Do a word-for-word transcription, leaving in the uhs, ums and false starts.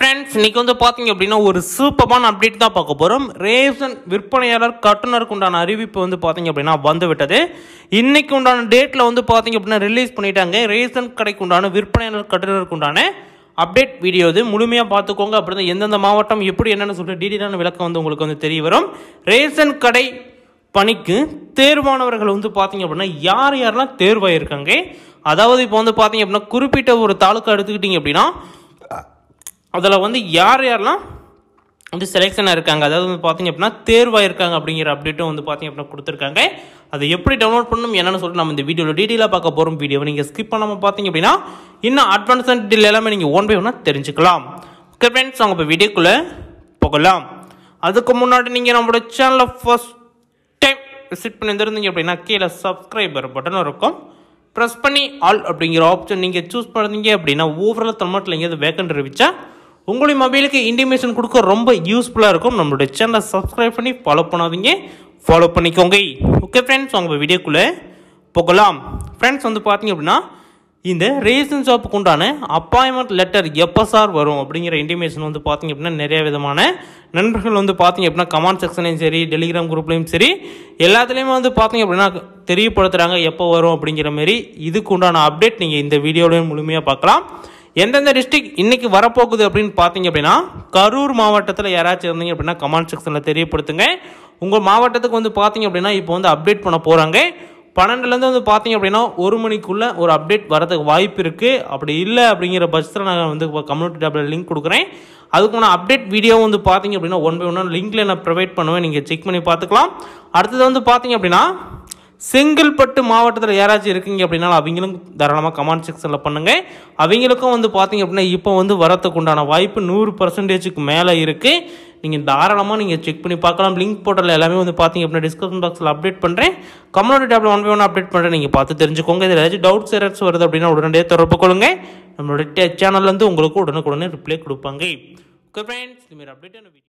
Friends, இன்னைக்கு வந்து பார்த்தீங்க அப்படின்னா ஒரு சூப்பரான அப்டேட் தான் பார்க்க போகிறோம். ரேஷன் விற்பனையாளர் கட்டுநருக்கு உண்டான அறிவிப்பு வந்து பார்த்தீங்க அப்படின்னா வந்து விட்டது. இன்னைக்கு உண்டான டேட்டில் வந்து பார்த்தீங்க அப்படின்னா ரிலீஸ் பண்ணிட்டாங்க. ரேஷன் கடைக்கு உண்டான விற்பனையாளர் கட்டுநருக்கு உண்டான அப்டேட் வீடியோ இது முழுமையாக பார்த்துக்கோங்க. அப்படி தான் எந்தெந்த மாவட்டம் எப்படி என்னென்னு சொல்லிட்டு டீட்டெயிலான விளக்கம் வந்து உங்களுக்கு வந்து தெரிய வரும். ரேஷன் கடை பணிக்கு தேர்வானவர்கள் வந்து பார்த்தீங்க அப்படின்னா யார் யாரெல்லாம் தேர்வாயிருக்காங்க, அதாவது இப்போ வந்து பார்த்தீங்க அப்படின்னா குறிப்பிட்ட ஒரு தாலுக்கா எடுத்துக்கிட்டிங்க அப்படின்னா அதில் வந்து யார் யாரெல்லாம் வந்து செலெக்ஷனாக இருக்காங்க, அதாவது வந்து பார்த்தீங்க அப்படின்னா தேர்வாயிருக்காங்க அப்படிங்கிற அப்டேட்டும் வந்து பார்த்தீங்க அப்படின்னா கொடுத்துருக்காங்க. அதை எப்படி டவுன்லோட் பண்ணணும் என்னென்னு சொல்லிட்டு நம்ம இந்த வீடியோவில் டீட்டெயிலாக பார்க்க போகிறோம். வீடியோவை நீங்கள் ஸ்கிப் பண்ணாமல் பார்த்தீங்க அப்படின்னா இன்னும் அட்வான்ஸ் டீட்டெயில் எல்லாமே நீங்கள் ஒன் பை ஒன்னாக தெரிஞ்சுக்கலாம். ஓகே ஃப்ரெண்ட்ஸ், அவங்க இப்போ வீடியோக்குள்ளே போகலாம். அதுக்கு முன்னாடி நீங்கள் நம்மளோட சேனலை ஃபர்ஸ்ட் டைம் விசிட் பண்ணி இருந்தீங்க அப்படின்னா கீழே சப்ஸ்கிரைபர் பட்டன் இருக்கும், ப்ரெஸ் பண்ணி ஆல் அப்படிங்கிற ஆப்ஷன் நீங்கள் சூஸ் பண்ணுறீங்க அப்படின்னா ஓவரால் தமிழ்நாட்டில் எங்கேயாவது வேக்கண்ட் இருந்துச்சா உங்களுடைய மொபைலுக்கு இன்டிமேஷன் கொடுக்க ரொம்ப யூஸ்ஃபுல்லாக இருக்கும். நம்மளுடைய சேனலை சப்ஸ்கிரைப் பண்ணி ஃபாலோ பண்ணாதீங்க, ஃபாலோ பண்ணிக்கோங்க. ஓகே ஃப்ரெண்ட்ஸ், அவங்க வீடியோக்குள்ளே போகலாம். ஃப்ரெண்ட்ஸ் வந்து பார்த்தீங்க அப்படின்னா இந்த ரேஷன் ஷாப்புக்கு உண்டான அப்பாயின்மெண்ட் லெட்டர் எப்போ சார் வரும் அப்படிங்கிற இன்டிமேஷன் வந்து பார்த்தீங்க அப்படின்னா நிறைய விதமான நண்பர்கள் வந்து பார்த்தீங்க அப்படின்னா கமெண்ட் செக்ஷன்லையும் சரி, டெலிகிராம் குரூப்லையும் சரி, எல்லாத்துலேயுமே வந்து பார்த்தீங்க அப்படின்னா தெரியப்படுத்துகிறாங்க எப்போ வரும் அப்படிங்கிற மாரி. இதுக்கு உண்டான அப்டேட் நீங்கள் இந்த வீடியோலையும் முழுமையாக பார்க்கலாம். எந்தெந்த டிஸ்ட்ரிக்ட் இன்னைக்கு வரப்போகுது அப்படின்னு பார்த்தீங்க அப்படின்னா கரூர் மாவட்டத்தில் யாராச்சும் இருந்தீங்க அப்படின்னா கமெண்ட் செக்ஷனில் தெரியப்படுத்துங்க. உங்கள் மாவட்டத்துக்கு வந்து பார்த்தீங்க அப்படின்னா இப்போ வந்து அப்டேட் பண்ண போகிறாங்க. பன்னெண்டுலேருந்து வந்து பார்த்தீங்க அப்படின்னா ஒரு மணிக்குள்ளே ஒரு அப்டேட் வரதுக்கு வாய்ப்பு இருக்குது. அப்படி இல்லை அப்படிங்கிற பட்சத்தில் நான் வந்து கம்யூனிட்டி டேப்பில் லிங்க் கொடுக்குறேன். அதுக்கான அப்டேட் வீடியோ வந்து பார்த்தீங்க அப்படின்னா ஒன் பை ஒன் லிங்க்ல நான் ப்ரொவைட் பண்ணுவேன், நீங்கள் செக் பண்ணி பார்த்துக்கலாம். அடுத்தது வந்து பார்த்தீங்க அப்படின்னா செங்கல்பட்டு மாவட்டத்தில் யாராச்சும் இருக்கீங்க அப்படின்னா அவங்களும் தாராளமாக கமெண்ட் செக்ஷனில் பண்ணுங்கள். அவங்களுக்கும் வந்து பார்த்தீங்க அப்படின்னா இப்போ வந்து வரத்துக்கு உண்டான வாய்ப்பு நூறு பர்சன்டேஜுக்கு மேலே இருக்குது. நீங்கள் தாராளமாக நீங்கள் செக் பண்ணி பார்க்கலாம். லிங்க் போர்ட்டல் எல்லாமே வந்து பார்த்தீங்க அப்படின்னா டிஸ்கிரிப்ஷன் பாக்ஸில் அப்டேட் பண்ணுறேன். கம்யூனிட்டி டேப்பில் ஒன் பை ஒன் அப்டேட் பண்ணுறேன், நீங்கள் பார்த்து தெரிஞ்சுக்கோங்க. இதில் ஏதாச்சும் டவுட்ஸ் ஏதாச்சும் வருது அப்படின்னா உடனடியே தொடர்பு கொள்ளுங்க. நம்மளோட சேனல்லேருந்து உங்களுக்கு உடனுக்குடனே ரிப்ளை கொடுப்பாங்க. ஓகே ஃப்ரெண்ட்ஸ், இதுமாரி அப்டேட்